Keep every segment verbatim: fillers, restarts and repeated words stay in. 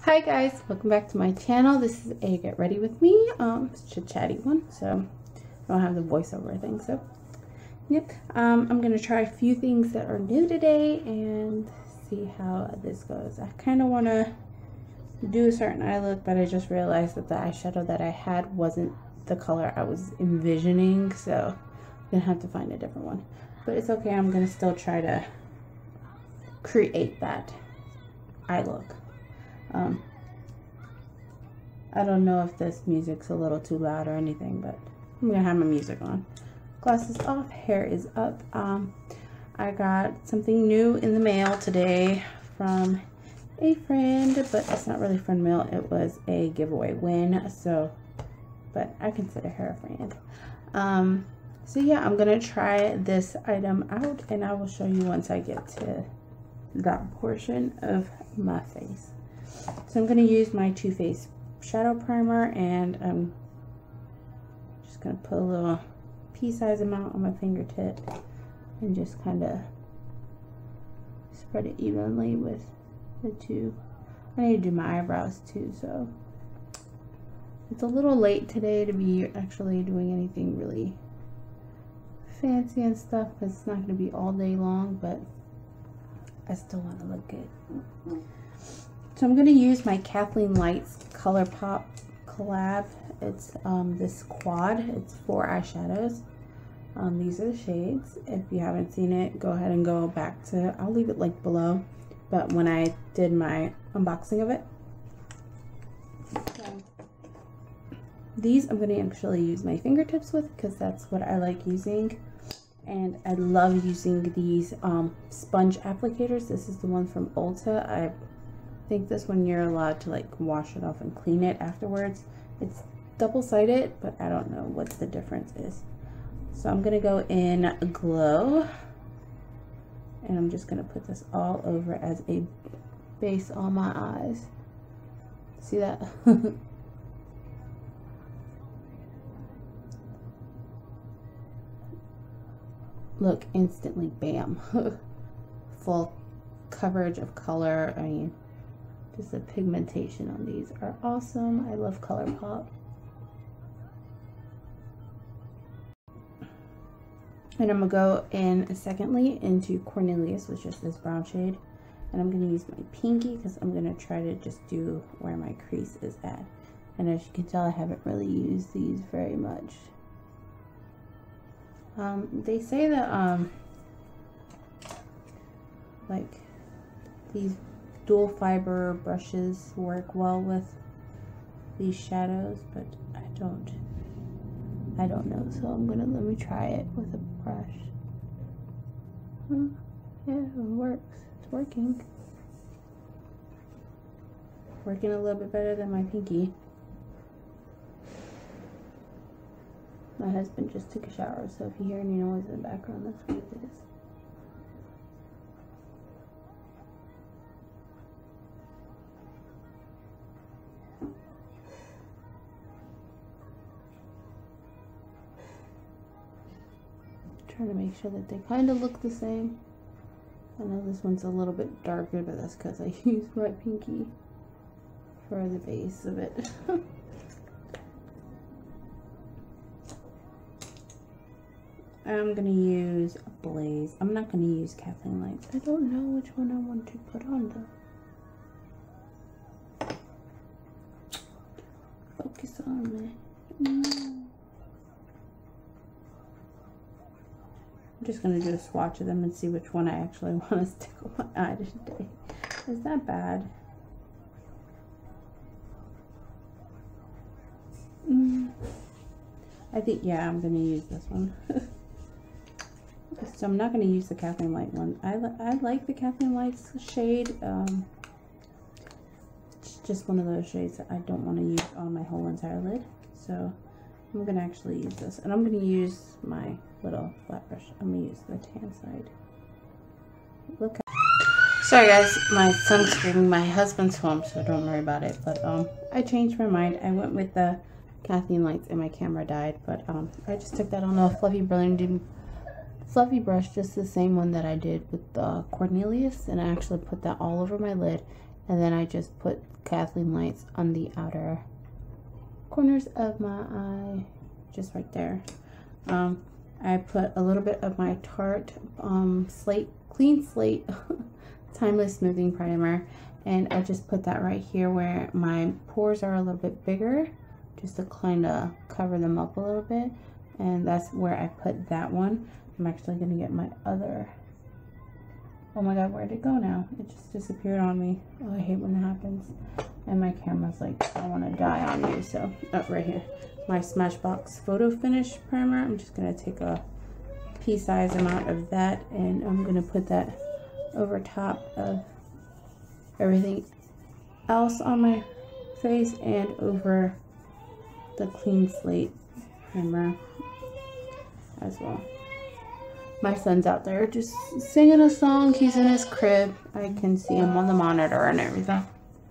Hi guys, welcome back to my channel. This is a get ready with me um chit chatty one, so I don't have the voiceover thing. So yep, um I'm gonna try a few things that are new today and see how this goes. I kind of want to do a certain eye look, but I just realized that the eyeshadow that I had wasn't the color I was envisioning, so I'm gonna have to find a different one. But it's okay, I'm gonna still try to create that eye look. Um, I don't know if this music's a little too loud or anything, but I'm gonna have my music on. Glasses off, hair is up. Um, I got something new in the mail today from a friend, but it's not really friend mail. It was a giveaway win, so, but I consider her a friend. Um, so yeah, I'm gonna try this item out, and I will show you once I get to that portion of my face. So I'm going to use my Too Faced shadow primer, and I'm just going to put a little pea-sized amount on my fingertip and just kind of spread it evenly with the two. I need to do my eyebrows too, so it's a little late today to be actually doing anything really fancy and stuff, because it's not going to be all day long, but I still want to look good. So I'm going to use my Kathleen Lights ColourPop collab. It's um, this quad. It's four eyeshadows. Um, these are the shades. If you haven't seen it, go ahead and go back to, I'll leave it linked below, but when I did my unboxing of it. So, these I'm going to actually use my fingertips with, because that's what I like using. And I love using these um, sponge applicators. This is the one from Ulta. I think this one you're allowed to like wash it off and clean it afterwards. It's double-sided, but I don't know what the difference is. So I'm gonna go in Glow, and I'm just gonna put this all over as a base on my eyes. See that? Look, instantly, bam. Full coverage of color. I mean, just the pigmentation on these are awesome. I love ColourPop. And I'm gonna go in secondly into Cornelius, which is this brown shade. And I'm gonna use my pinky because I'm gonna try to just do where my crease is at. And as you can tell, I haven't really used these very much. Um, they say that um, like these dual fiber brushes work well with these shadows, but I don't I don't know, so I'm gonna let me try it with a brush. Hmm, yeah, it works. It's working. Working a little bit better than my pinky. My husband just took a shower, so if you hear any noise in the background, that's what it is. Trying to make sure that they kind of look the same. I know this one's a little bit darker, but that's because I used my pinky for the base of it. I'm gonna use Blaze. I'm not gonna use Kathleen Lights. I don't know which one I want to put on though. Focus on me. No. I'm just gonna do a swatch of them and see which one I actually want to stick on my eye today. Is that bad? Mm. I think, yeah, I'm gonna use this one. So I'm not going to use the Kathleen Light one. I, li I like the Kathleen Lights shade. Um, it's just one of those shades that I don't want to use on my whole entire lid. So I'm going to actually use this. And I'm going to use my little flat brush. I'm going to use the tan side. Look. Sorry guys, my son's screaming. My husband's home, so don't worry about it. But um, I changed my mind. I went with the Kathleen Lights and my camera died. But um, I just took that on a fluffy brilliant fluffy brush, just the same one that I did with the Cornelius, and I actually put that all over my lid, And then I just put Kathleen lights on the outer corners of my eye, just right there. Um, I put a little bit of my Tarte um, slate, clean slate, timeless smoothing primer, and I just put that right here where my pores are a little bit bigger, just to kind of cover them up a little bit. And that's where I put that one. I'm actually gonna get my other, oh my god, where'd it go now? It just disappeared on me. Oh, I hate when that happens. And my camera's like, I want to die on you. So, oh, right here, my Smashbox Photo Finish Primer. I'm just gonna take a pea-sized amount of that, and I'm gonna put that over top of everything else on my face and over the clean slate primer as well. My son's out there just singing a song. He's in his crib. I can see him on the monitor and everything.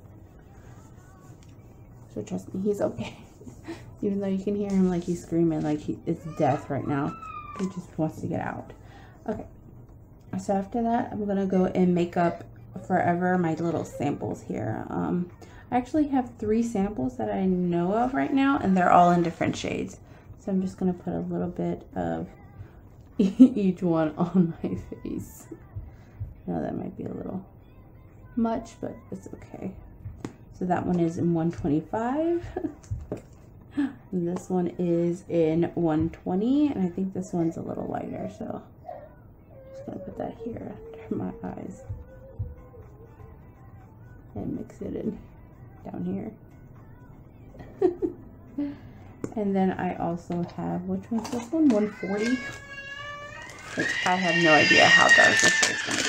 So trust me, he's okay. Even though you can hear him like he's screaming like he, it's death right now. He just wants to get out. Okay. So after that, I'm going to go and make up forever my little samples here. Um, I actually have three samples that I know of right now, and they're all in different shades. So I'm just going to put a little bit of each one on my face. I know that might be a little much, but it's okay. So that one is in one twenty-five. And this one is in one twenty, and I think this one's a little lighter, so I'm just gonna put that here under my eyes and mix it in down here. And then I also have, which one's this one? one forty. Which I have no idea how dark this shade's gonna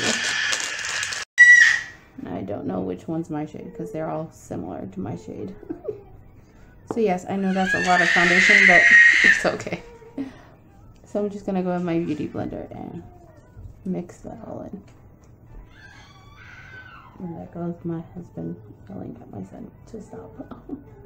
be. And I don't know which one's my shade because they're all similar to my shade. So yes, I know that's a lot of foundation, but it's okay. So I'm just gonna go in my beauty blender and mix that all in. And there goes my husband yelling at my son to stop.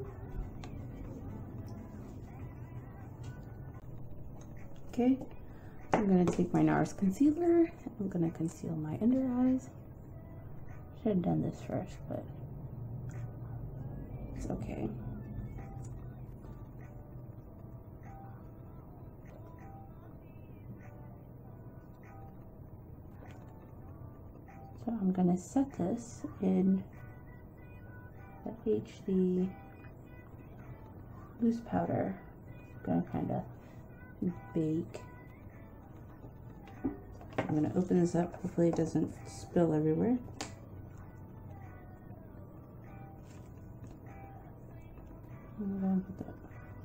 Okay, I'm gonna take my NARS concealer. I'm gonna conceal my under eyes. Should have done this first, but it's okay. So I'm gonna set this in the H D loose powder. I'm gonna kind of bake. I'm gonna open this up. Hopefully it doesn't spill everywhere. I'm gonna put that.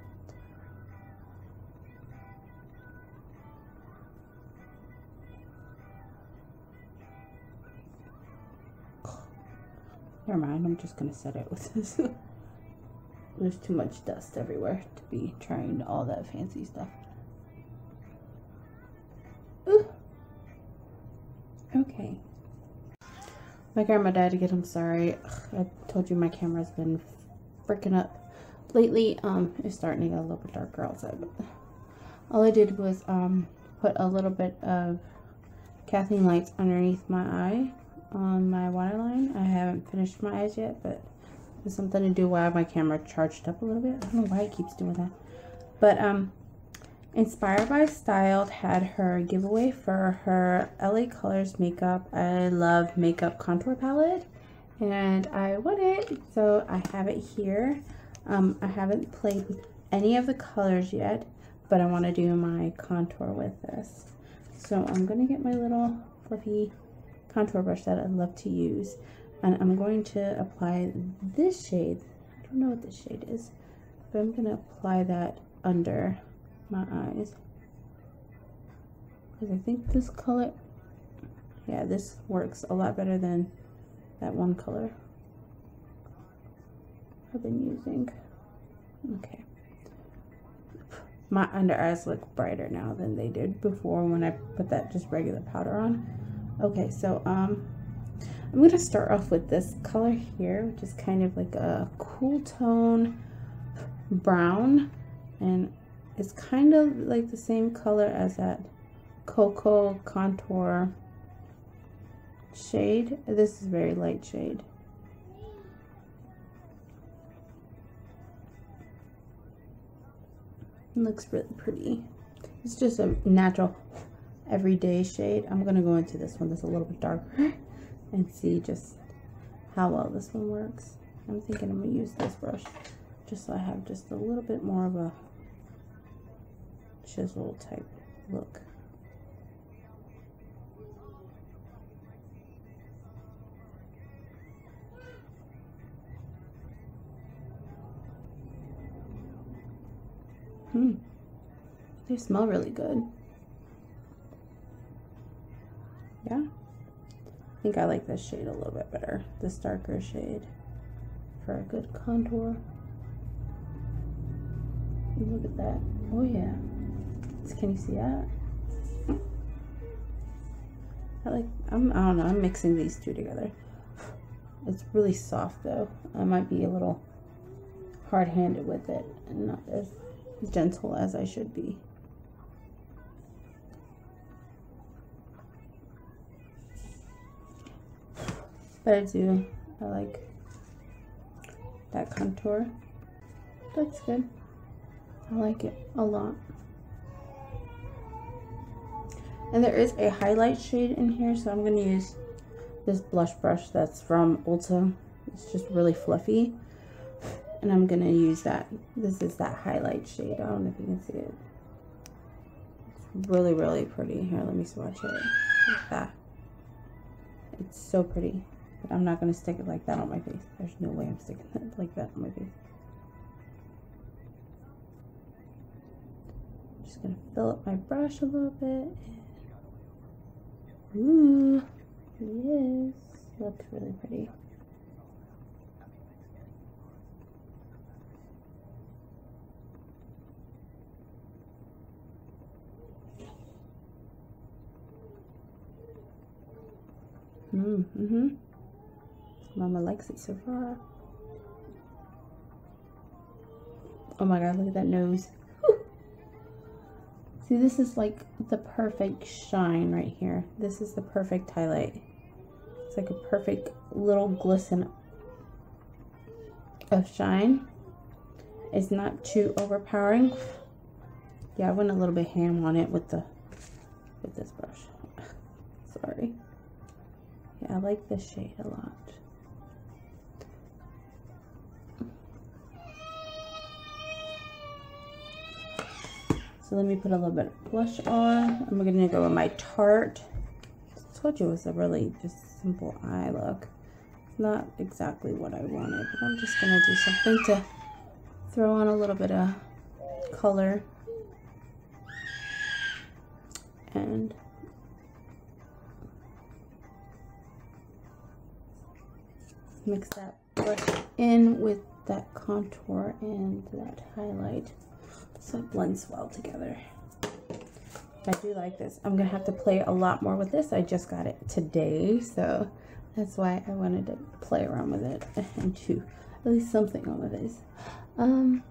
Never mind, I'm just gonna set it with this. There's too much dust everywhere to be trying all that fancy stuff. Ooh. Okay. My grandma died again, I'm sorry. Ugh, I told you my camera's been freaking up lately. Um, it's starting to get a little bit darker outside, but all I did was um put a little bit of Kathleen lights underneath my eye on my waterline. I haven't finished my eyes yet, but it's something to do while my camera charged up a little bit. I don't know why it keeps doing that. But um, Inspired by Styled had her giveaway for her L A Colors Makeup I Love Makeup Contour Palette, and I won it. So I have it here. Um, I haven't played with any of the colors yet, but I want to do my contour with this. So I'm going to get my little fluffy contour brush that I love to use, and I'm going to apply this shade. I don't know what this shade is, but I'm going to apply that under my eyes because I think this color, yeah, this works a lot better than that one color I've been using. Okay, my under eyes look brighter now than they did before when I put that just regular powder on. Okay, so um, I'm going to start off with this color here, which is kind of like a cool tone brown, and it's kind of like the same color as that Cocoa Contour shade. This is very light shade. It looks really pretty. It's just a natural everyday shade. I'm gonna go into this one that's a little bit darker and see just how well this one works. I'm thinking I'm gonna use this brush just so I have just a little bit more of a chisel type look. Hmm. They smell really good. Yeah. I think I like this shade a little bit better. This darker shade for a good contour. Look at that. Oh yeah. Can you see that? I like, I'm, I don't know, I'm mixing these two together. It's really soft though. I might be a little hard-handed with it and not as gentle as I should be. But I do, I like that contour. That's good. I like it a lot. And there is a highlight shade in here, so I'm going to use this blush brush that's from Ulta. It's just really fluffy. And I'm going to use that. This is that highlight shade. I don't know if you can see it. It's really, really pretty. Here, let me swatch it. Like that. It's so pretty. But I'm not going to stick it like that on my face. There's no way I'm sticking it like that on my face. I'm just going to fill up my brush a little bit. Ooh, yes, looks really pretty. Mm, mm-hmm. Mama likes it so far. Oh my god, look at that nose. See, this is like the perfect shine right here. This is the perfect highlight. It's like a perfect little glisten of shine. It's not too overpowering. Yeah, I went a little bit ham on it with the with this brush. Sorry. Yeah, I like this shade a lot. So let me put a little bit of blush on. I'm gonna go with my Tarte. I told you it was a really just simple eye look. Not exactly what I wanted, but I'm just gonna do something to throw on a little bit of color. And mix that brush in with that contour and that highlight. So it blends well together. I do like this. I'm gonna have to play a lot more with this. I just got it today, so that's why I wanted to play around with it and do at least something on my face. Um,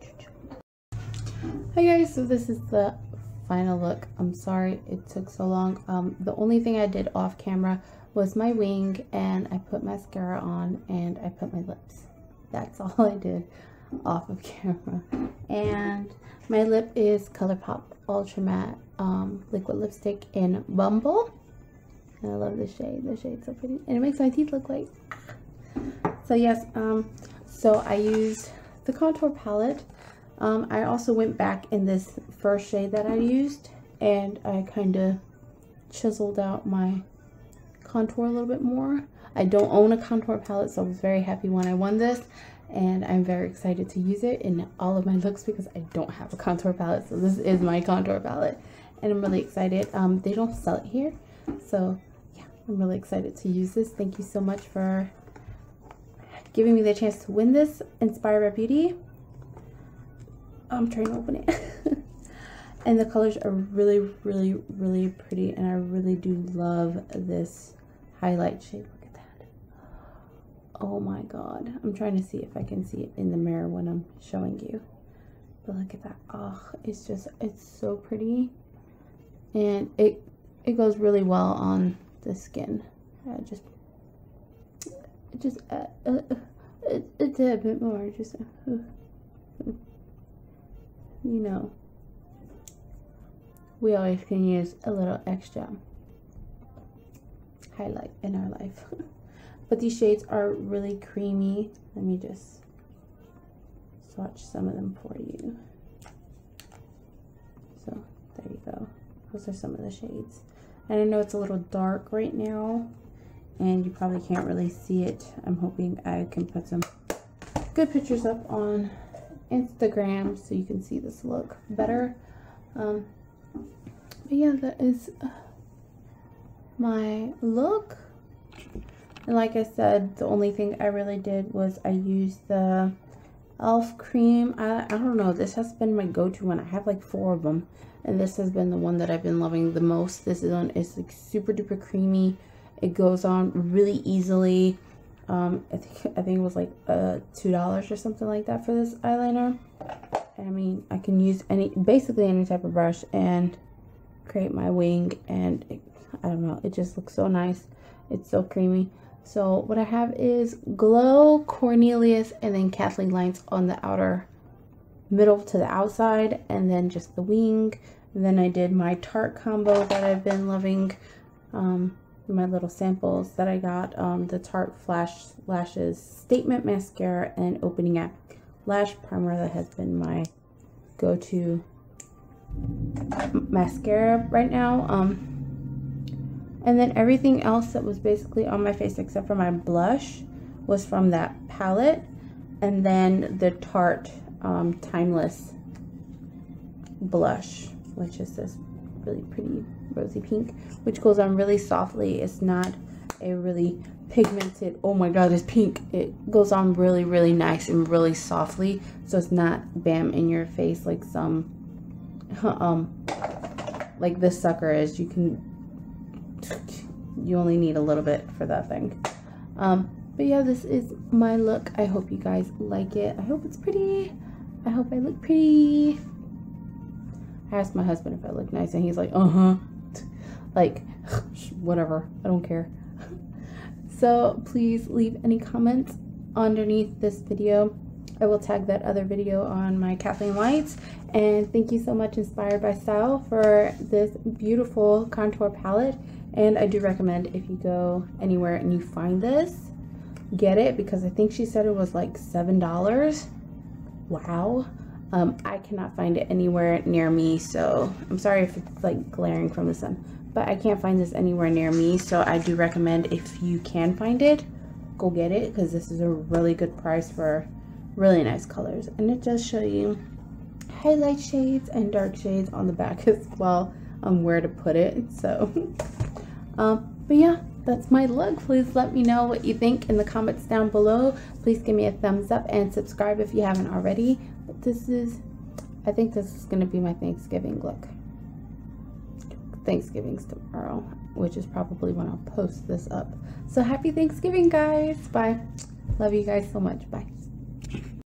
hi guys, so this is the final look. I'm sorry it took so long. Um, the only thing I did off camera was my wing, and I put mascara on, and I put my lips. That's all I did off of camera. And my lip is ColourPop Ultra Matte um, liquid lipstick in Bumble, and I love this shade. The shade's so pretty, and it makes my teeth look like ah. So yes, um so I used the contour palette. um I also went back in this first shade that I used, and I kind of chiseled out my contour a little bit more. I don't own a contour palette, so I was very happy when I won this, and I'm very excited to use it in all of my looks because I don't have a contour palette. So this is my contour palette, and I'm really excited. Um, they don't sell it here, so yeah, I'm really excited to use this. Thank you so much for giving me the chance to win this Inspired by Beauty. I'm trying to open it. And the colors are really, really, really pretty, and I really do love this highlight shade. Look at that. Oh my god. I'm trying to see if I can see it in the mirror when I'm showing you. But look at that. Oh, it's just, it's so pretty. And it it goes really well on the skin. I just, just, uh, uh, uh, a, a bit more. Just, uh, you know, we always can use a little extra highlight in our life. But these shades are really creamy. Let me just swatch some of them for you. So there you go. Those are some of the shades. And I know it's a little dark right now, and you probably can't really see it. I'm hoping I can put some good pictures up on Instagram so you can see this look better. Um, but yeah, that is my look. And like I said, the only thing I really did was I used the e l f cream. I, I don't know, this has been my go-to one. I have like four of them, and this has been the one that I've been loving the most. This one is like super duper creamy. It goes on really easily. Um, I think I think it was like uh two dollars or something like that for this eyeliner. I mean, I can use any basically any type of brush and create my wing, and it, I don't know, it just looks so nice. It's so creamy. So what I have is Glow, Cornelius, and then Kathleen lines on the outer middle to the outside, and then just the wing. And then I did my Tarte combo that I've been loving. Um, my little samples that I got, um, the Tarte Flash Lashes Statement Mascara and Opening Act Lash Primer. That has been my go-to mascara right now. Um, and then everything else that was basically on my face except for my blush was from that palette. And then the Tarte um, Timeless blush, which is this really pretty rosy pink, which goes on really softly. It's not a really pigmented, oh my god, it's pink. It goes on really, really nice and really softly, so it's not bam in your face like some um like this sucker is. You can you only need a little bit for that thing. Um but yeah, this is my look. I hope you guys like it. I hope it's pretty. I hope I look pretty. I asked my husband if I look nice, and he's like, uh-huh. Like, whatever. I don't care. So please leave any comments underneath this video. I will tag that other video on my Kathleen Lights. And thank you so much, Inspired by Style, for this beautiful contour palette. And I do recommend, if you go anywhere and you find this, get it, because I think she said it was like seven dollars. Wow. Um, I cannot find it anywhere near me, so I'm sorry if it's like glaring from the sun, but I can't find this anywhere near me. So I do recommend, if you can find it, go get it, because this is a really good price for really nice colors. And it does show you highlight shades and dark shades on the back as well, on where to put it. So um, but yeah, that's my look. Please let me know what you think in the comments down below. Please give me a thumbs up and subscribe if you haven't already. But this is, I think this is going to be my Thanksgiving look. Thanksgiving's tomorrow, which is probably when I'll post this up. So happy Thanksgiving, guys. Bye. Love you guys so much. Bye.